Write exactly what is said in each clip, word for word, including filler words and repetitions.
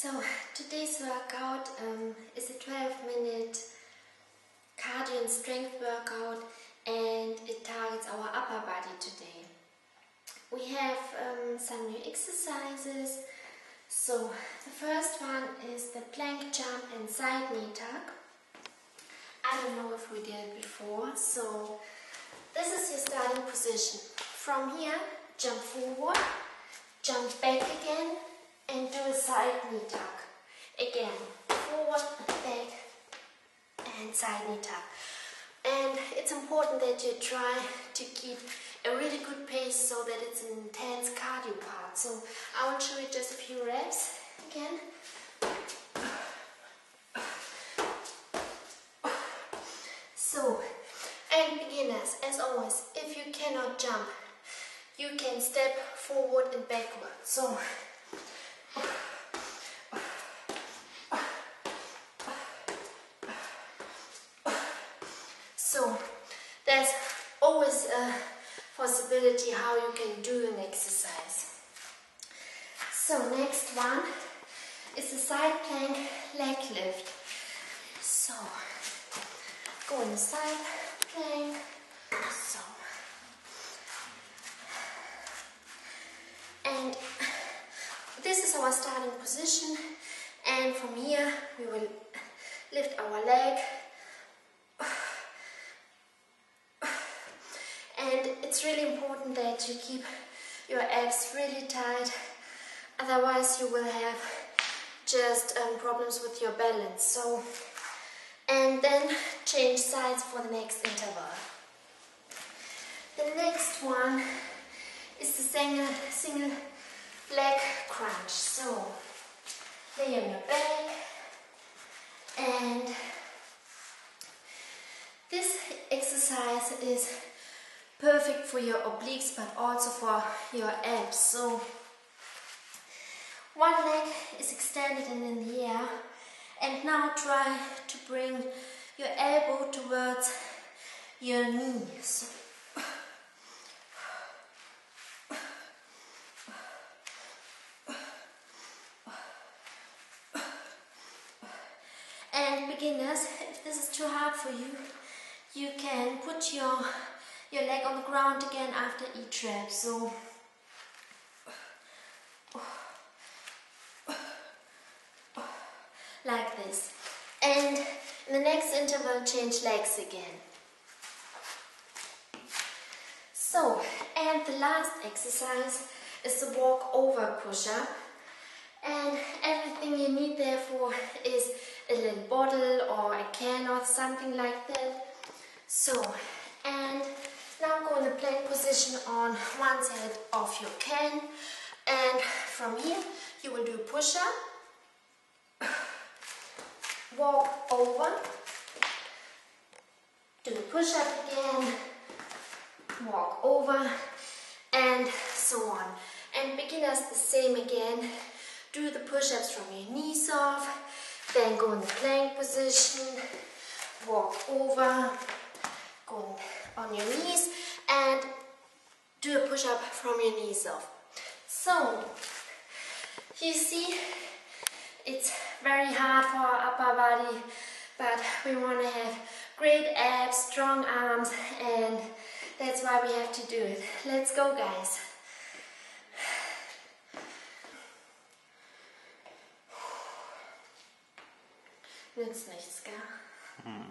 So today's workout um, is a twelve minute cardio and strength workout, and it targets our upper body today. We have um, some new exercises. So the first one is the plank jump and side knee tuck. I don't know if we did it before, so this is your starting position. From here, jump forward, jump back again, and do a side knee tuck. Again, forward, back, and side knee tuck. And it's important that you try to keep a really good pace so that it's an intense cardio part. So I will show you just a few reps again. So, and beginners, as always, if you cannot jump, you can step forward and backward. So, so there's always a possibility how you can do an exercise. So next one is a side plank leg lift. So go in the side plank. So and this is our starting position, and from here we will lift our leg. And it's really important that you keep your abs really tight, otherwise you will have just um, problems with your balance. So, and then change sides for the next interval. The next one is the single, single leg crunch. So, lay on your back, and this exercise is perfect for your obliques but also for your abs. So one leg is extended and in the air, and now try to bring your elbow towards your knee. So and beginners, if this is too hard for you, you can put your your leg on the ground again after each rep. So like this. And in the next interval, change legs again. So, and the last exercise is the walk over push-up. And everything you need therefore is a little bottle or a can or something like that. So, and now go in the plank position on one side of your can, and from here you will do a push-up, walk over, do the push-up again, walk over, and so on. And beginners, the same again, do the push-ups from your knees off, then go in the plank position, walk over, go on your knees, and do a push-up from your knees off. So, you see, it's very hard for our upper body, but we want to have great abs, strong arms, and that's why we have to do it. Let's go, guys. Nützt nichts, gell? Hm.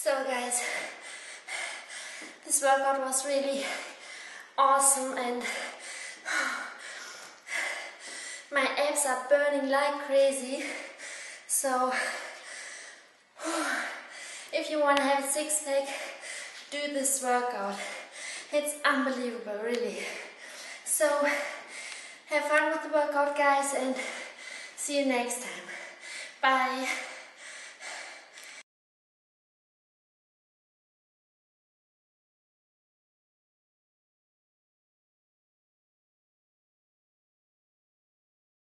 So guys, this workout was really awesome and my abs are burning like crazy. So if you want to have a six pack, do this workout. It's unbelievable, really. So have fun with the workout, guys, and see you next time. Bye.